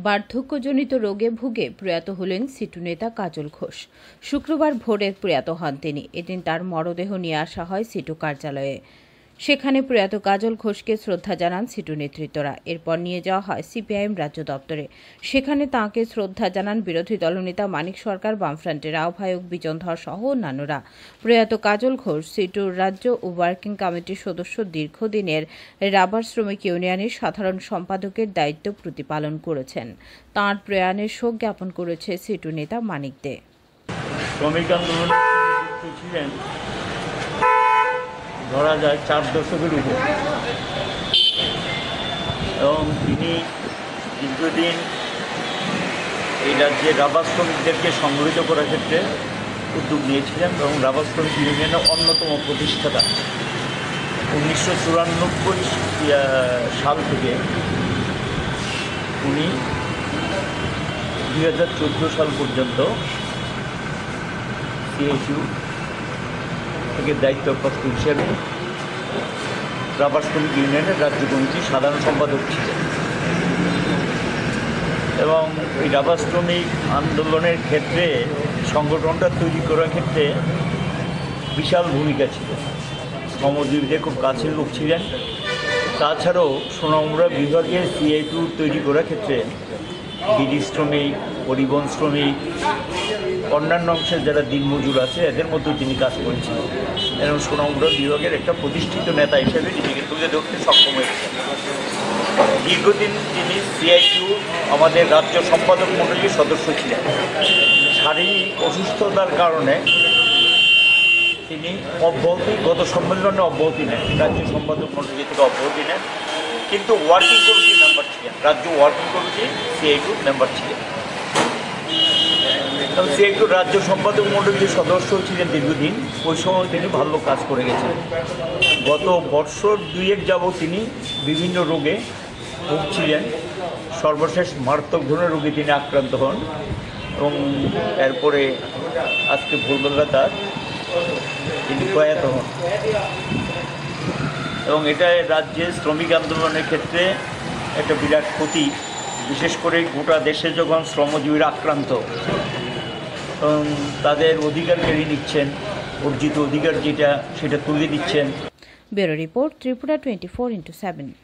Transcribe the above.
বার্ধক্যজনিত রোগে ভুগে প্রয়াত হলেন সিটু নেতা কাজল ঘোষ। শুক্রবার ভোরে প্রয়াত হন তিনি। এদিন তার মরদেহ নিয়ে আসা হয় সিটু কার্যালয়ে। সেখানে প্রয়াত কাজল ঘোষকে শ্রদ্ধা জানান সিটু নেতৃত্বরা। এরপর নিয়ে যাওয়া হয় সিপিআইএম রাজ্য দপ্তরে। সেখানে তাঁকে শ্রদ্ধা জানান বিরোধী দলনেতা মানিক সরকার, বামফ্রন্টের আহ্বায়ক বিজন ধর সহ অন্যান্যরা। প্রয়াত কাজল ঘোষ সিটুর রাজ্য ও ওয়ার্কিং কমিটির সদস্য, দীর্ঘদিনের রাবার শ্রমিক ইউনিয়নের সাধারণ সম্পাদকের দায়িত্ব প্রতিপালন করেছেন। তাঁর প্রয়াণে শোক জ্ঞাপন করেছে সিটু নেতা মানিক দে। শ্রমিক আন্দোলনে ছিলেন ধরা যায় 4 দশকের উপর, এবং তিনি দীর্ঘদিন এই রাজ্যে রাবার শ্রমিকদেরকে সংগঠিত করার ক্ষেত্রে উদ্যোগ নিয়েছিলেন এবং রাবার শ্রমিক ইউনিয়নের অন্যতম প্রতিষ্ঠাতা। 1994 সাল থেকে উনি 2014 সাল পর্যন্ত সিএইচইউ থেকে দায়িত্বপ্রাপ্ত হিসেবে রাবার শ্রমিক ইউনিয়নের রাজ্য কমিটির সাধারণ সম্পাদক ছিলেন, এবং এই রাবার শ্রমিক আন্দোলনের ক্ষেত্রে সংগঠনটা তৈরি করার ক্ষেত্রে বিশাল ভূমিকা ছিল। শ্রমজীবীদের খুব কাছের লোক ছিলেন। তাছাড়াও সোনামুড়া বিভাগে সিআইটু তৈরি করার ক্ষেত্রে বিড়ি শ্রমিক, পরিবহন শ্রমিক, অন্যান্য অংশের যারা দিনমজুর আছে এদের মধ্যেও তিনি কাজ করেছিলেন, এবং সোনামুড়া বিভাগের একটা প্রতিষ্ঠিত নেতা হিসেবে নিজেকে তুলে ধরতে সক্ষম হয়েছেন। দীর্ঘদিন তিনি সিআইটু আমাদের রাজ্য সম্পাদক মণ্ডলীর সদস্য ছিলেন। শারীরিক অসুস্থতার কারণে তিনি গত সম্মেলনে অব্যাহতি নেন, রাজ্য সম্পাদক মণ্ডলী থেকে অব্যাহতি নেন, কিন্তু ওয়ার্কিং কমিটির মেম্বার ছিলেন, রাজ্য ওয়ার্কিং কমিটি সিআইটুর মেম্বার ছিলেন, এবং সিআইটুর রাজ্য সম্পাদক মণ্ডলীর সদস্য ছিলেন দীর্ঘদিন। ওই সময় তিনি ভালো কাজ করে গেছেন। গত বছর 2 যাবৎ তিনি বিভিন্ন রোগে ভুগছিলেন। সর্বশেষ মারাত্মক ধরনের রোগে তিনি আক্রান্ত হন, এবং এরপরে আজকে ভোরবেলা তিনি প্রয়াত হন। এবং এটা রাজ্যে শ্রমিক আন্দোলনের ক্ষেত্রে একটা বিরাট ক্ষতি, বিশেষ করে গোটা দেশে যখন শ্রমজীবীরা আক্রান্ত, তাদের অধিকার কেড়ে নিচ্ছেন, অর্জিত অধিকার যেটা সেটা তুলে দিচ্ছেন। Bureau report, Tripura 24x7।